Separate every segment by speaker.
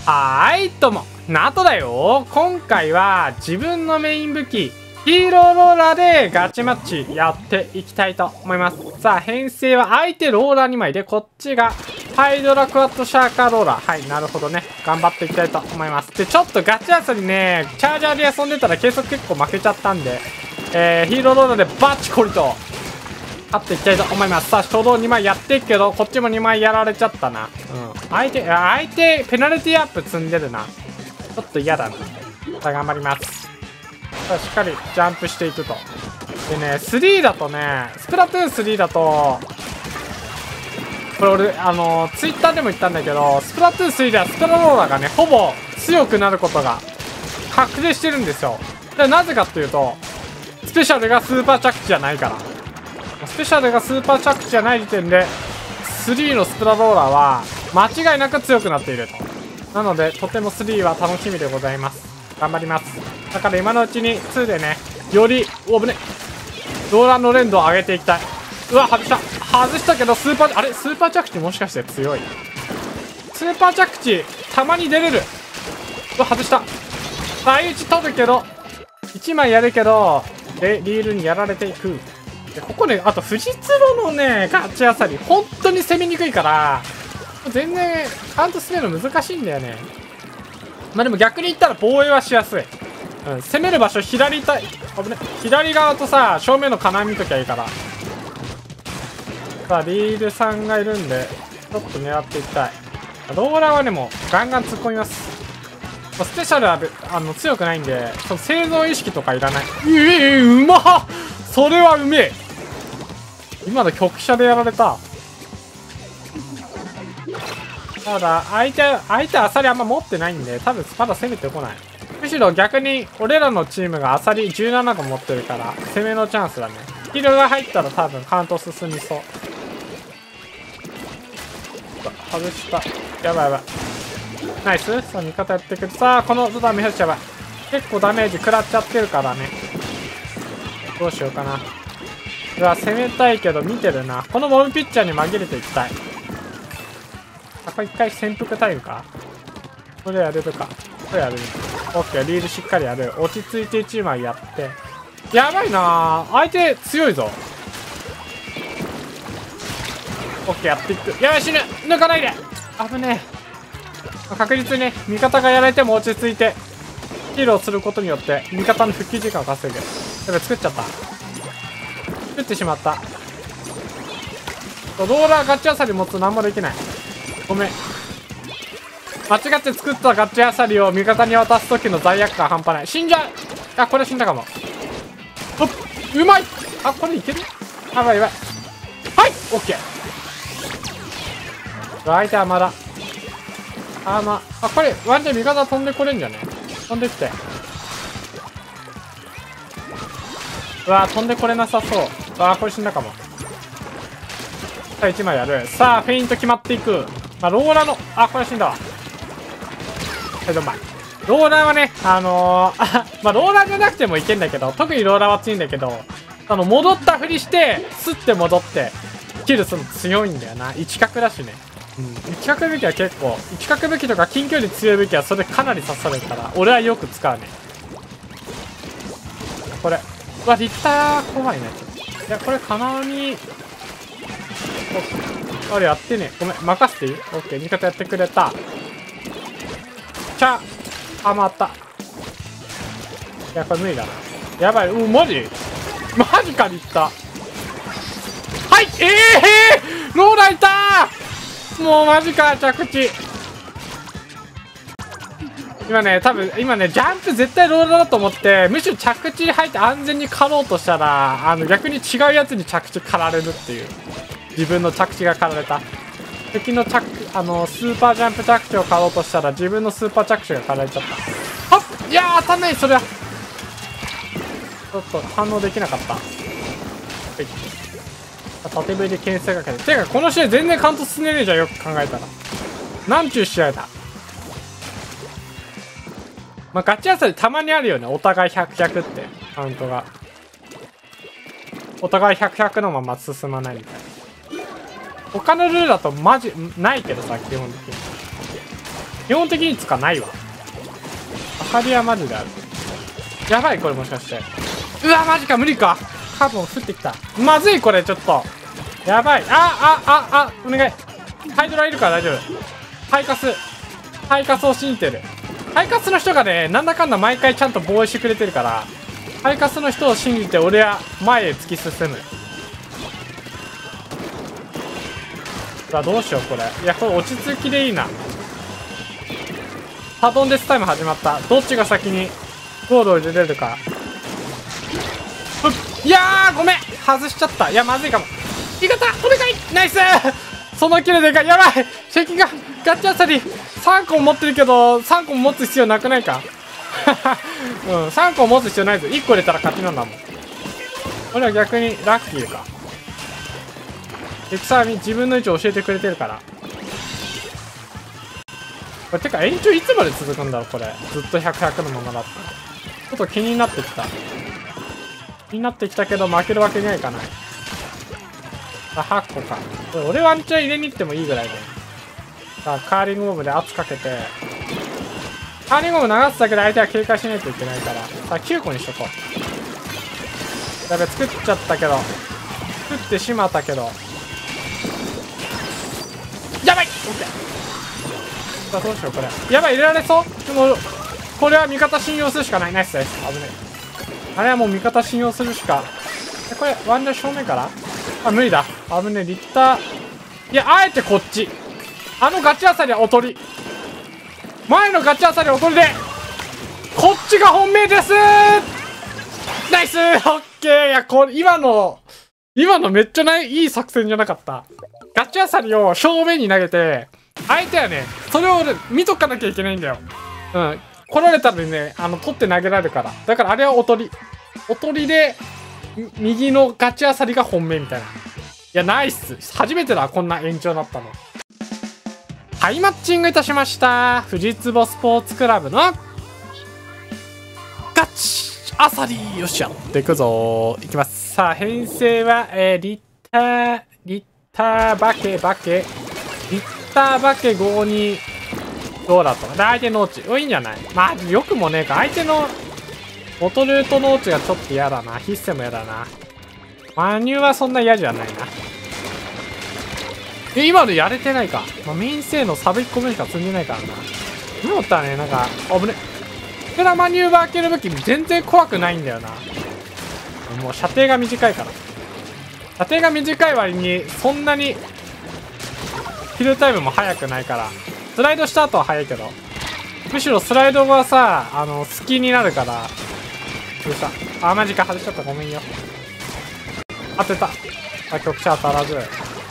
Speaker 1: どうも、ナトだよ。今回は自分のメイン武器、ヒーローローラーでガチマッチやっていきたいと思います。さあ、編成は相手ローラー2枚で、こっちがハイドラクワットシャーカーローラー。はい、なるほどね。頑張っていきたいと思います。で、ちょっとガチ遊びね、チャージャーで遊んでたら計測結構負けちゃったんで、ヒーローローラーでバチコリと勝っていきたいと思います。さあ、初動2枚やっていくけど、こっちも2枚やられちゃったな。相手、ペナルティアップ積んでるな。ちょっと嫌だな。さあ、頑張ります。さあ、しっかりジャンプしていくと。でね、3だとね、スプラトゥーン3だと、これ俺、ツイッターでも言ったんだけど、スプラトゥーン3ではスプラローラーがね、ほぼ強くなることが確定してるんですよ。で、なぜかっていうと、スペシャルがスーパー着地じゃないから。スペシャルがスーパー着地じゃない時点で、3のスプラローラーは間違いなく強くなっていると。なので、とても3は楽しみでございます。頑張ります。だから今のうちに2でね、より、危ね、ローラーの連動を上げていきたい。うわ、外したけど、スーパー着地もしかして強い。スーパー着地、たまに出れる。うわ、外した。相打ち取るけど、1枚やるけど、で、リールにやられていく。でここね、あと、富士通路のね、ガチあさり、本当に攻めにくいから、全然、カウント進めるの難しいんだよね。まあでも逆に言ったら防衛はしやすい。攻める場所左側とさ、正面の金網見ときゃいいから。さあ、リールさんがいるんで、ちょっと狙っていきたい。ローラーはね、もう、ガンガン突っ込みます。スペシャルは、強くないんで、その生存意識とかいらない。うまっ、それはうめえ。今の局者でやられた。ただ、相手アサリあんま持ってないんで、多分まだ攻めてこない。むしろ逆に、俺らのチームがアサリ17個持ってるから、攻めのチャンスだね。ヒールが入ったら多分カウント進みそう。外した。やばいやばい。ナイス。さあ、味方やってくる。さあ、このダメージやばい。結構ダメージ食らっちゃってるからね。どうしようかな。うわ、攻めたいけど見てるな。このモブピッチャーに紛れていきたい。あ、これ一回潜伏タイムか。これやれるか。これやれる。オッケー、リールしっかりやる。落ち着いて1枚やって。やばいなぁ。相手強いぞ。オッケー、やっていく。やばい、死ぬ。抜かないで。危ねえ。確実にね、味方がやられても落ち着いて、ヒーローすることによって、味方の復帰時間を稼ぐ。やばい、作っちゃった。作ってしまった。ローラーガチアサリ持つと何もできない。ごめん。間違って作ったガチアサリを味方に渡す時の罪悪感半端ない。死んじゃう。あ、これ死んだかも。うまい。あ、これいける。やばいやばい。はい、オッケー。相手はまだ。これワンチャン味方飛んでこれんじゃね。飛んできて。うわー、飛んでこれなさそう。うわー、これ死んだかも。さあ、1枚やる。さあ、フェイント決まっていく。ローラーの、これ死んだわ。どんまい。ローラーはね、ローラーじゃなくてもいけんだけど、特にローラーは強いんだけど、戻ったふりして、スッて戻って、キルするの強いんだよな。一角だしね。一角武器は結構、一角武器とか近距離強い武器はそれかなり刺されるから、俺はよく使うね。これ。うわ、リッター怖いね。いや、これ金網、あれやってね。ごめん、任せていい？オッケー、味方やってくれた。余った。いや、これ無理だな。やばい。マジか、リッター。はい、ローラーいたー。もうマジか、着地。今ね、ジャンプ絶対ローラーだと思って、むしろ着地入って安全に狩ろうとしたら、逆に違うやつに着地狩られるっていう。自分の着地が狩られた。敵のスーパージャンプ着地を狩ろうとしたら、自分のスーパー着地が狩られちゃった。はっ、いやー、当たんない、それは。ちょっと反応できなかった。はい。縦振りで牽制かけて。てか、この試合全然カウント進んでねえじゃん、よく考えたら。なんちゅう試合だ。ガチアサリたまにあるよね。お互い100、100って、カウントが。お互い100、100のまま進まないみたいな。他のルールだとマジ、ないけどさ、基本的に。 基本的につかないわ。明かりはマジである。やばい、これもしかして。うわ、マジか、無理か。カーボン降ってきた。まずい、これ、ちょっと。やばい。お願い。ハイドラいるから大丈夫。ハイカスを信じてる。ハイカスの人がね、なんだかんだ毎回ちゃんと防衛してくれてるから、ハイカスの人を信じて俺は前へ突き進む。さあ、どうしよう、これ。いや、これ落ち着きでいいな。サドンデスタイム始まった。どっちが先にゴールを入れれるか。いやー、ごめん、外しちゃった。いや、まずいかも。味方お願い、ナイスそのキルでかい。やばい、敵がガチアサリ3個も持ってるけど、3個も持つ必要なくないかうん、3個持つ必要ないぞ。1個入れたら勝ちなんだもん。これは逆にラッキーか。敵さん自分の位置を教えてくれてるから。これてか延長いつまで続くんだろう、これ。ずっと100、100のままだった。ちょっと気になってきた。気になってきたけど負けるわけにはいかない。あ、8個か。これ俺ワンチャン入れに行ってもいいぐらいで。さあ、カーリングボムで圧かけて。カーリングボム流すだけで相手は警戒しないといけないから。さあ、9個にしとこう。やべ、作っちゃったけど。作ってしまったけど。やばい！ OK。さあ、どうしよう、これ。やばい、入れられそう？でも、これは味方信用するしかない。ナイスです。危ねえ。あれはもう味方信用するしか。これ、ワンチャン正面から？あ、無理だ。危ねえ、リッター。いや、あえてこっち。あのガチアサリはおとり。前のガチアサリはおとりで、こっちが本命です。ナイス！オッケー。いや、これ、今のめっちゃいい作戦じゃなかった。ガチアサリを正面に投げて、相手はね、それを見とかなきゃいけないんだよ。うん。来られたらね、取って投げられるから。だからあれはおとり。おとりで、右のガチアサリが本命みたいな。いや、ナイス。初めてだ、こんな延長だったの。はい、マッチングいたしました。藤壺スポーツクラブのガチアサリ。よっしゃ。でいくぞ。いきます。さあ、編成は、リッターバケ、リッターバケ52、どうだったので、相手の落ち。いいんじゃない？まあ、よくもねえか。相手の、ボトルートの落ちがちょっと嫌だな。ヒッセも嫌だな。マニューはそんな嫌じゃないな。今のやれてないか。まあ、メイン性のサブ1個目しか積んでないからな。今だったらね、なんか、危ね。スペラマニューバー系の武器全然怖くないんだよな。もう射程が短いから。射程が短い割に、そんなに、キルタイムも速くないから。スライドした後は速いけど。むしろスライドがさ、好きになるから。どうした？あ、マジか。外しちゃった。ごめんよ。当てた。あ、局者当たらず。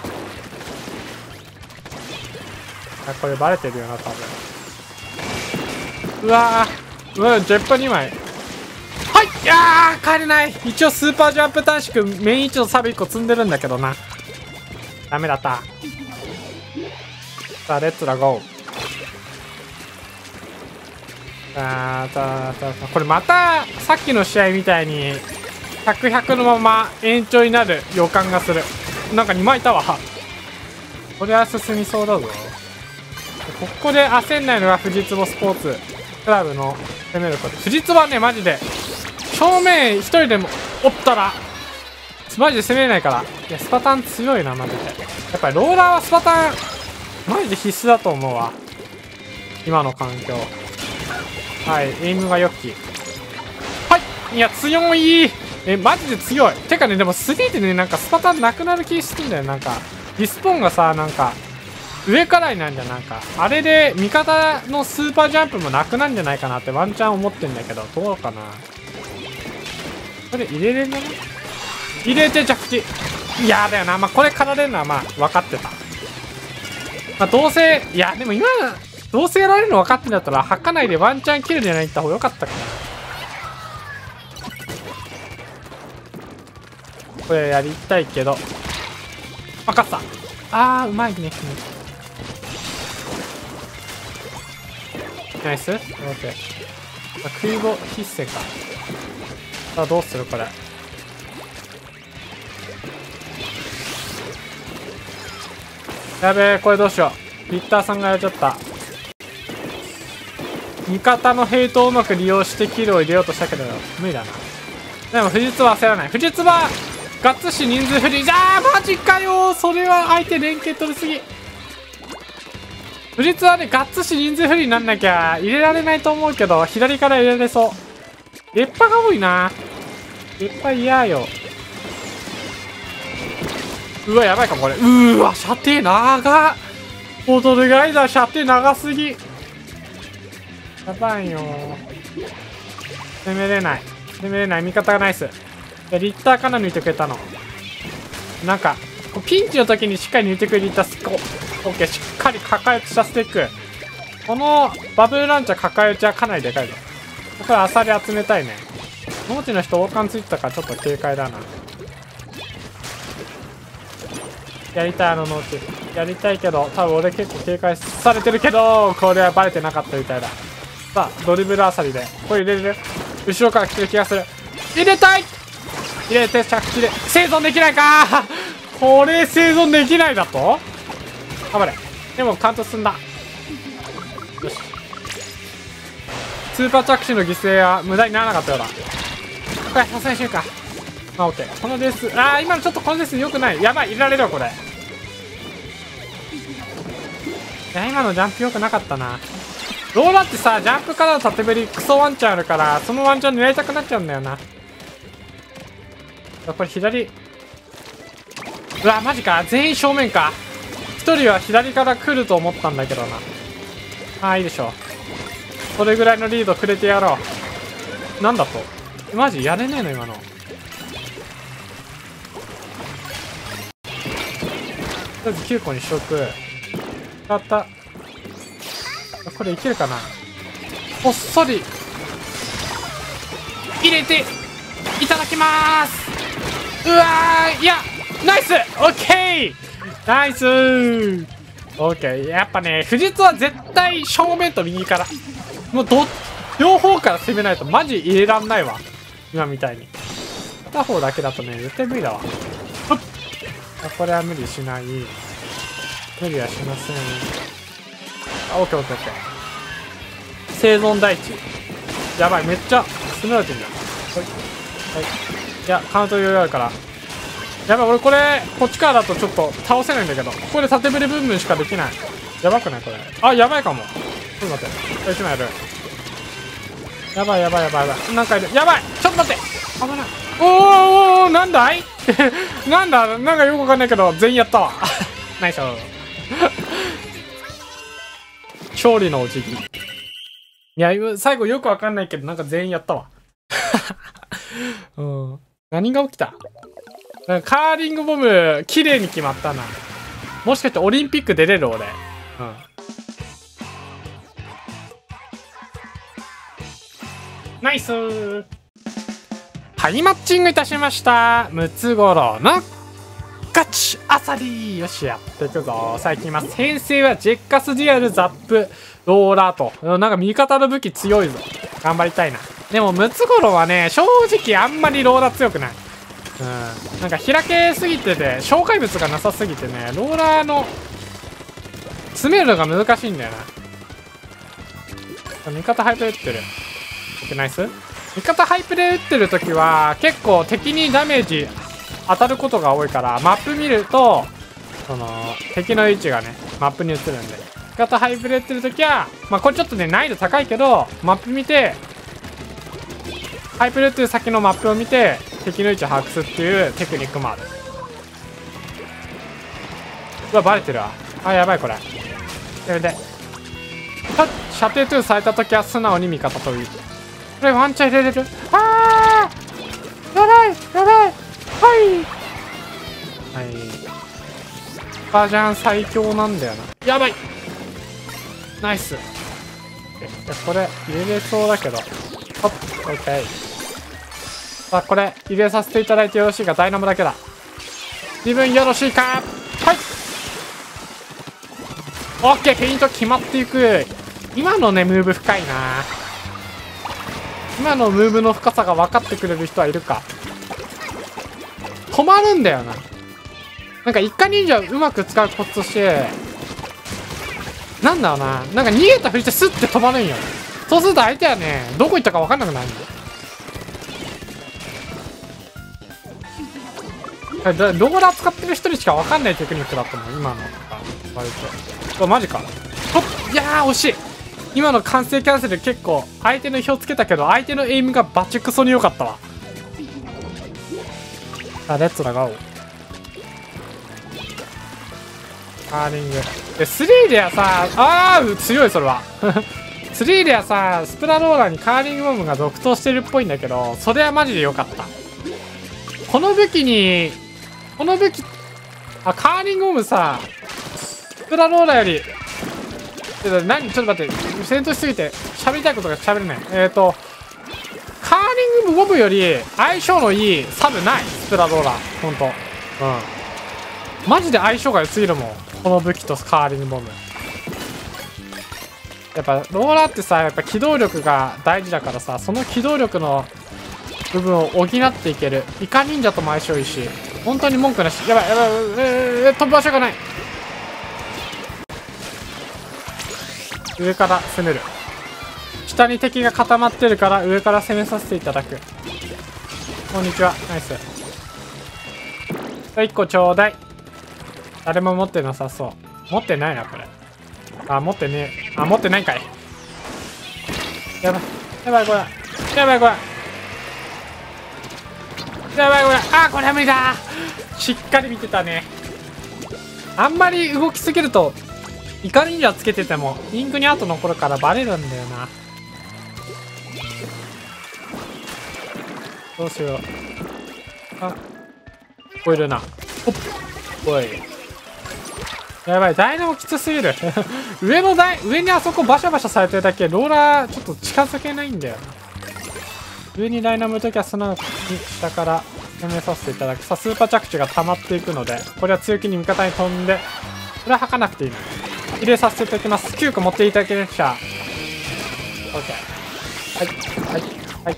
Speaker 1: これバレてるよな、多分。うわぁ。ジェッパ2枚。はい。いやー、帰れない。一応スーパージャンプ短縮メイン1のサブ1個積んでるんだけどな。ダメだった。さあ、レッツラゴー。これまた、さっきの試合みたいに、100、100のまま延長になる予感がする。なんか2枚いたわ。これは進みそうだぞ。ここで焦んないのが藤壺スポーツクラブの攻めること。藤壺はね、マジで、正面一人でもおったら、マジで攻めれないから。いや、スパタン強いな、マジで。やっぱりローラーはスパタン、マジで必須だと思うわ。今の環境。はい、エイムが良き。はい、いや、強い。マジで強い。てかね、でも3でね、なんかスパタンなくなる気してんだよ。なんか、リスポーンがさ、なんか、上からになんじゃん。なんか、あれで味方のスーパージャンプもなくなんじゃないかなってワンチャン思ってんだけど、どうかな。これ入れれんの？入れて着地。いやだよな。まあ、これかられるのはまあ、分かってた。まあ、どうせ、いや、でも今、どうせやられるの分かってんだったら、吐かないでワンチャンキルでやった方が良かったかな。これやりたいけど。分かった。あー、うまいね。ナイス？オッケー。空母必戦か。さあ、どうするこれ。やべえ、これどうしよう。リッターさんがやっちゃった。 味方のヘイトをうまく利用してキルを入れようとしたけど無理だな。でも富士通は焦らない。富士通はガッツし人数不利。じゃあマジかよ。それは相手連携取りすぎ。富士通はねガッツし人数不利になんなきゃ入れられないと思うけど、左から入れられそう。烈波が多いな。烈波嫌よ。うわやばいかもこれ。うわ射程長っ。ボトルガイダー射程長すぎ。やばいよ。攻めれない。攻めれない。味方がナイス。リッターから抜いてくれたの。なんか、ピンチの時にしっかり抜いてくれるリッタースコ。オッケー。しっかり抱え打ちさせていく。このバブルランチャー抱え打ちはかなりでかいぞ。これアサリ集めたいね。農地の人王冠ついてたからちょっと警戒だな。やりたい農地。やりたいけど、多分俺結構警戒されてるけど、これはバレてなかったみたいだ。さあ、ドリブルあさりで。これ入れれる？後ろから来てる気がする。入れたい！入れて着地で。生存できないかこれ生存できないだと？頑張れ。でもカウント進んだ。よし。スーパー着地の犠牲は無駄にならなかったようだ。これ、さすがにしようか。まあ、オッケー。このレース、今のちょっとこのレース良くない。やばい、入れられるよ、これ。いや、今のジャンプ良くなかったな。ローラってさ、ジャンプからの縦振りクソワンチャンあるから、そのワンチャン狙いたくなっちゃうんだよな。これ左。うわ、マジか。全員正面か。一人は左から来ると思ったんだけどな。いいでしょう。それぐらいのリードくれてやろう。なんだと。マジやれねえの、今の。とりあえず9個にしとく。あった。これいけるかな。ほっそり入れていただきまーす。うわー、いやナイス。オッケーナイスー。オッケー。やっぱね富士通は絶対正面と右からもう両方から攻めないとマジ入れらんないわ。今みたいに片方だけだとね絶対無理だわ。これは無理しない。無理はしません。オッケーオッケーオッケー。生存第一。やばい、めっちゃ詰められてんだ。はいはい。いやカウント余裕あるから。やばい、俺これこっちからだとちょっと倒せないんだけど、ここで縦振りブンブンしかできない。やばくないこれ。やばいかも。ちょっと待って。1枚やる。やばいやばいやばいやばい。なんかいる。やばい、ちょっと待って。危ない。おーなんだいなんだ、なんかよくわかんないけど全員やったわ。ナイス。勝利のお辞儀。いや最後よくわかんないけどなんか全員やったわ。うん、何が起きた。なんかカーリングボム綺麗に決まったな。もしかしてオリンピック出れる俺。ナイスー。はい、マッチングいたしました。ムツゴロウのガチアサリ。よし、やっていくぞ。さあ行きます。編成はジェッカスデュアルザップローラーと。なんか味方の武器強いぞ。頑張りたいな。でもムツゴロウはね正直あんまりローラー強くない。なんか開けすぎてて障害物がなさすぎてね、ローラーの詰めるのが難しいんだよな。味方ハイプレ打ってる。ナイス。味方ハイプレ打ってる時は結構敵にダメージ当たることが多いから、マップ見るとその敵の位置がねマップに映るんで、味方ハイプレ打ってる時はこれちょっとね難易度高いけどマップ見てハイプレ打ってる先のマップを見て敵の位置を把握するっていうテクニックもある。うわバレてるわ。やばいこれ。それで射程2された時は素直に味方という。これワンチャン入れれる。やばいやばい。はいバージャン最強なんだよな。やばいナイス。これ入れれそうだけど。オッケー。さあこれ入れさせていただいてよろしいか。ダイナモだけだ。自分よろしいか。はいオッケー。ペイント決まっていく。今のねムーブ深いな。今のムーブの深さが分かってくれる人はいるか。止まるんだよな。なんか一家忍者うまく使うコツとしてなんだろうな、なんか逃げたふりしてスッて止まるんよ。 そうすると相手はね、どこ行ったか分かんなくなるんだよ。ローラー使ってる人にしか分かんないテクニックだったもん、今のとか。割と。マジか。いやー、惜しい。今の完成キャンセル結構、相手の票つけたけど、相手のエイムがバチクソに良かったわ。さあ、レッツラゴー。カーリング。で、3ではさ、強い、それは。3ではさ、スプラローラーにカーリングボムが続投してるっぽいんだけど、それはマジで良かった。この武器、カーリングボムさ、スプラローラーより、ちょっと待って、戦闘しすぎて、喋りたいことが喋れない。カーリングボムより相性のいいサブない、スプラローラー。ほんと。マジで相性が良すぎるもん。この武器とカーリングボム。やっぱローラーってさ、やっぱ機動力が大事だからさ、その機動力の部分を補っていける。イカ忍者とも相性いいし、本当に文句なし。やばい、飛ぶ場所がない。上から攻める。下に敵が固まってるから上から攻めさせていただく。こんにちは、ナイス。1個ちょうだい。誰も持ってなさそう。持ってないな、これ。持ってねえ。持ってないんかい。やばい、これ。やばい、これ。これは無理だ。しっかり見てたね。あんまり動きすぎると、イカ忍者つけてても、インクに後残るからバレるんだよな。どうしよう。聞こえるな。おい。やばい、ダイナモきつすぎる。上にあそこバシャバシャされてるだけ、ローラーちょっと近づけないんだよな。上にダイナモの時は素直に下から攻めさせていただく。さあ、スーパー着地が溜まっていくので、これは強気に味方に飛んで、これは吐かなくていいの。入れさせていただきます。9個持っていただけました。OK。はい。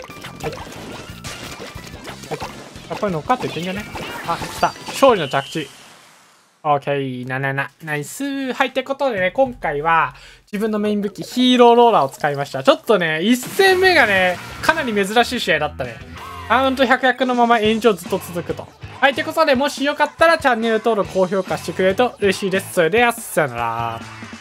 Speaker 1: これ乗っかっていけんじゃね？来た。勝利の着地。OK。ナイス。はい。ってことでね、今回は自分のメイン武器、ヒーローローラーを使いました。ちょっとね、1戦目がね、かなり珍しい試合だったね。カウント100のまま延長ずっと続くと。はい。ってことで、もしよかったらチャンネル登録、高評価してくれると嬉しいです。それでは、さよなら。